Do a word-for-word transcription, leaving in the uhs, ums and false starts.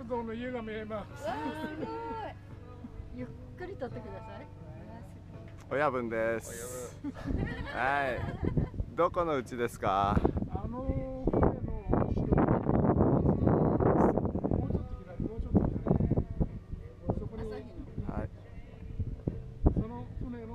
ルドーの家が見えます。 すごい。ゆっくり撮ってください。 親分です。はい。どこの家ですか？ あの